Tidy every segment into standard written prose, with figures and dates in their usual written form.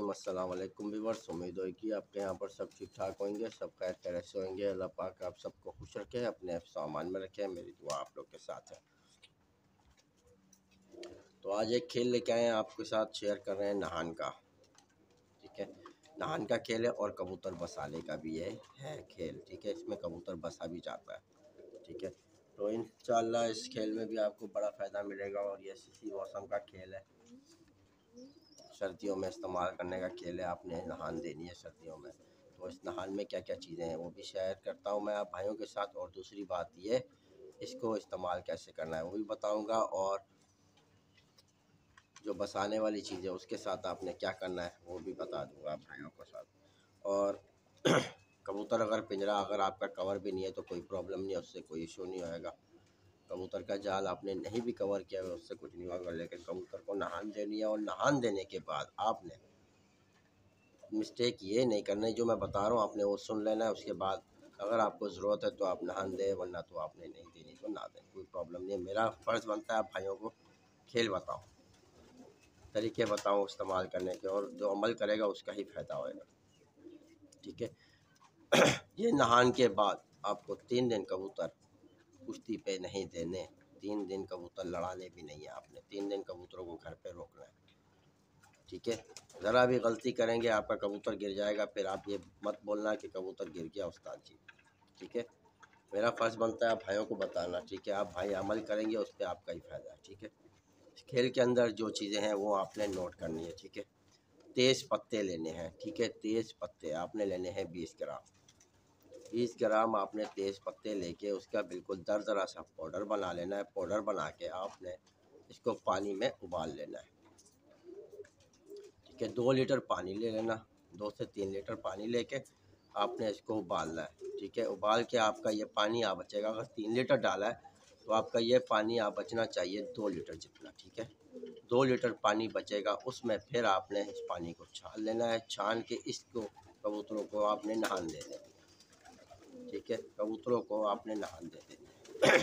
अस्सलाम वालेकुम व्यूअर्स। उम्मीद है कि आपके यहाँ पर सब ठीक ठाक होंगे, सब खैर खैरियत से होंगे। अल्लाह पाक आप सबको खुश रखे, अपने हिफ्ज़ अमान में रखे। मेरी दुआ आप लोग के साथ है। तो आज एक खेल लेके आए हैं, आपके साथ शेयर कर रहे हैं नहान का। ठीक है, नहान का खेल है और कबूतर बसाने का भी है खेल। ठीक है, इसमें कबूतर बसा भी जाता है। ठीक है, तो इंशाल्लाह इस खेल में भी आपको बड़ा फ़ायदा मिलेगा। और ये इसी मौसम का खेल है, सर्दियों में इस्तेमाल करने का खेल है। आपने नहान देनी है सर्दियों में, तो इस नहान में क्या क्या चीज़ें हैं वो भी शेयर करता हूँ मैं आप भाइयों के साथ। और दूसरी बात ये, इसको इस्तेमाल कैसे करना है वो भी बताऊँगा। और जो बसाने वाली चीज़ है उसके साथ आपने क्या करना है वो भी बता दूँगा आप भाइयों के साथ। और कबूतर अगर पिंजरा अगर आपका कवर भी नहीं है तो कोई प्रॉब्लम नहीं है, उससे कोई इशू नहीं होएगा। कबूतर का जाल आपने नहीं भी कवर किया है उससे कुछ नहीं होगा, लेकिन कबूतर को नहान देनी है। और नहान देने के बाद आपने मिस्टेक ये नहीं करना है, जो मैं बता रहा हूँ आपने वो सुन लेना है। उसके बाद अगर आपको ज़रूरत है तो आप नहान दें, वरना तो आपने नहीं देनी तो ना दें, कोई प्रॉब्लम नहीं है। मेरा फ़र्ज़ बनता है आप भाइयों को खेल बताऊँ, तरीके बताऊँ इस्तेमाल करने के, और जो अमल करेगा उसका ही फ़ायदा होएगा। ठीक है, ये नहान के बाद आपको 3 दिन कबूतर कुश्ती पे नहीं देने, 3 दिन कबूतर लड़ाने भी नहीं है आपने। 3 दिन कबूतरों को घर पे रोकना है। ठीक है, ज़रा भी गलती करेंगे आपका कबूतर गिर जाएगा, फिर आप ये मत बोलना कि कबूतर गिर गया उस्ताद जी। ठीक है, मेरा फ़र्ज़ बनता है आप भाइयों को बताना। ठीक है, आप भाई अमल करेंगे उस पर आपका ही फ़ायदा है। ठीक है, खेल के अंदर जो चीज़ें हैं वो आपने नोट करनी है। ठीक है, तेज़ पत्ते लेने हैं। ठीक है, तेज़ पत्ते आपने लेने हैं 20 ग्राम। 20 ग्राम आपने तेज़ पत्ते लेके उसका बिल्कुल दरदरा सा पाउडर बना लेना है। पाउडर बना के आपने इसको पानी में उबाल लेना है। ठीक है, 2 लीटर पानी ले लेना, 2 से 3 लीटर पानी लेके आपने इसको उबालना है। ठीक है, उबाल के आपका ये पानी आ बचेगा। अगर 3 लीटर डाला है तो आपका ये पानी आ बचना चाहिए 2 लीटर जितना। ठीक है, 2 लीटर पानी बचेगा, उसमें फिर आपने इस पानी को छान लेना है। छान के इसको कबूतरों को आपने नहान दे देना। ठीक है, कबूतरों को आपने नहान दे देना।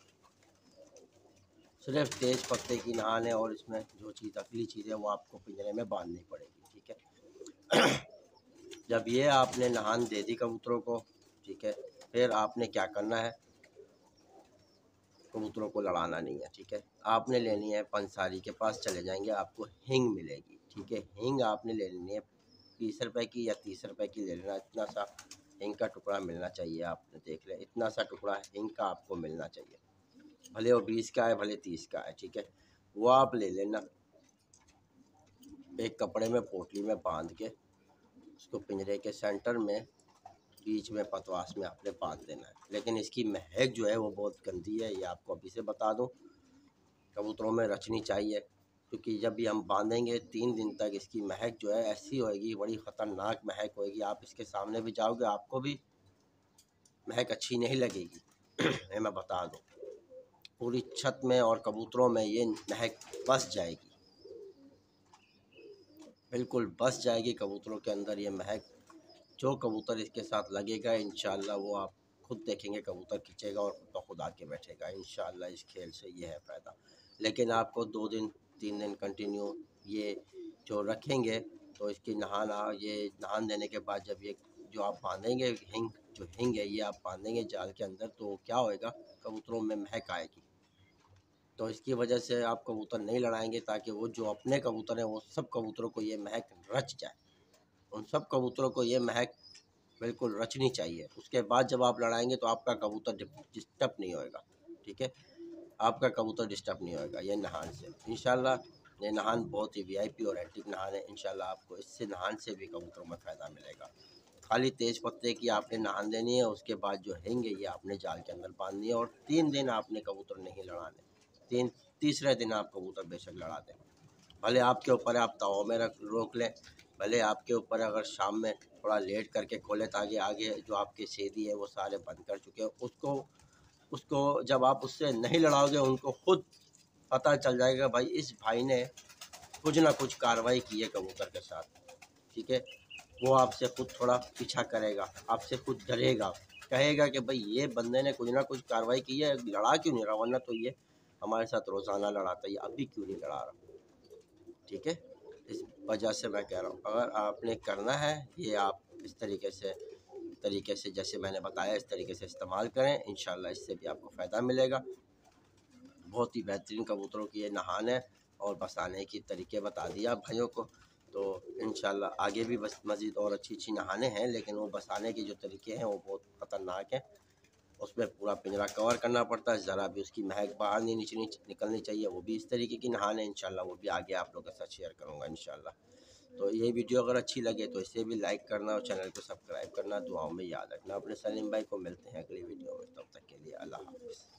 सिर्फ तेज़ पत्ते की नहान है, और इसमें जो चीज़ अगली चीज़ है वो आपको पिंजरे में बांधनी पड़ेगी। ठीक है, जब ये आपने नहान दे दी कबूतरों को, ठीक है, फिर आपने क्या करना है, कबूतरों को लड़ाना नहीं है। ठीक है, आपने लेनी है पंसारी के पास चले जाएंगे, आपको हींग मिलेगी। ठीक है, हींग आपने ले लेनी है 20 रुपए की या 30 रुपए की ले लेना। इतना सा हींग का टुकड़ा मिलना चाहिए, आपने देख लें इतना सा टुकड़ा हींग का आपको मिलना चाहिए, भले वो 20 का है भले 30 का है। ठीक है, वो आप ले लेना, एक कपड़े में पोटली में बांध के उसको पिंजरे के सेंटर में बीच में पतवास में आपने बांध देना है। लेकिन इसकी महक जो है वो बहुत गंदी है, ये आपको अभी से बता दूं, कबूतरों में रचनी चाहिए। क्योंकि जब भी हम बांधेंगे 3 दिन तक इसकी महक जो है ऐसी होएगी, बड़ी ख़तरनाक महक होएगी। आप इसके सामने भी जाओगे आपको भी महक अच्छी नहीं लगेगी। ये मैं बता दूं, पूरी छत में और कबूतरों में ये महक बस जाएगी, बिल्कुल बस जाएगी कबूतरों के अंदर ये महक। जो कबूतर इसके साथ लगेगा इंशाल्लाह वो आप खुद देखेंगे, कबूतर खींचेगा और खुद ब खुद आके बैठेगा इंशाल्लाह। इस खेल से ये है फ़ायदा। लेकिन आपको 2 दिन 3 दिन कंटिन्यू ये जो रखेंगे तो इसकी ये नहान देने के बाद जब ये जो आप बांधेंगे जो हींग है ये आप बांधेंगे जाल के अंदर, तो क्या होएगा, कबूतरों में महक आएगी। तो इसकी वजह से आप कबूतर नहीं लड़ाएंगे, ताकि वो जो अपने कबूतर हैं वो सब कबूतरों को ये महक रच जाए। उन सब कबूतरों को ये महक बिल्कुल रचनी चाहिए। उसके बाद जब आप लड़ाएंगे तो आपका कबूतर डिस्टर्ब नहीं होएगा। ठीक है, आपका कबूतर डिस्टर्ब नहीं होएगा ये नहान से इंशाल्लाह। ये नहान बहुत ही वीआईपी और एंटीक नहान है। इंशाल्लाह आपको इससे नहान से भी कबूतरों में फ़ायदा मिलेगा। खाली तेज़ पत्ते की आपने नहान देनी है, उसके बाद जो हींग है ये आपने जाल के अंदर बांधनी है। और 3 दिन आपने कबूतर नहीं लड़ाने, तीसरे दिन आप कबूतर बेशक लड़ा दें, भले आपके ऊपर है, आप तवा में रोक लें, भले आपके ऊपर अगर शाम में थोड़ा लेट करके खोलें, ताकि आगे जो आपके सेदी है वो सारे बंद कर चुके हैं। उसको जब आप उससे नहीं लड़ाओगे उनको खुद पता चल जाएगा भाई इस भाई ने कुछ ना कुछ कार्रवाई की है कबूतर के साथ। ठीक है, वो आपसे खुद थोड़ा पीछा करेगा, आपसे खुद डरेगा, कहेगा कि भाई ये बंदे ने कुछ ना कुछ कार्रवाई की है, लड़ा क्यों नहीं रहा, वरना तो ये हमारे साथ रोज़ाना लड़ाता है, अभी क्यों नहीं लड़ा रहा। ठीक है, इस वजह से मैं कह रहा हूँ अगर आपने करना है ये आप इस तरीके से जैसे मैंने बताया इस तरीके से इस्तेमाल करें, इंशाल्लाह इससे भी आपको फ़ायदा मिलेगा। बहुत ही बेहतरीन कबूतरों की ये नहान है और बसाने की तरीके बता दिया आप भाइयों को। तो इंशाल्लाह आगे भी बस मज़ीद और अच्छी नहाने हैं, लेकिन वो बसाने के जो तरीके हैं वो बहुत ख़तरनाक हैं। उसमें पूरा पिंजरा कवर करना पड़ता है, ज़रा भी उसकी महक बाहर नहीं निकलनी चाहिए। वो भी इस तरीके की नहान है, इंशाल्लाह वो भी आगे आप लोगों के साथ शेयर करूँगा इंशाल्लाह। तो ये वीडियो अगर अच्छी लगे तो इसे भी लाइक करना और चैनल को सब्सक्राइब करना दुआओं में याद रखना। अपने सलीम भाई को मिलते हैं अगली वीडियो में, तब तक के लिए अल्लाह हाफ़िज़।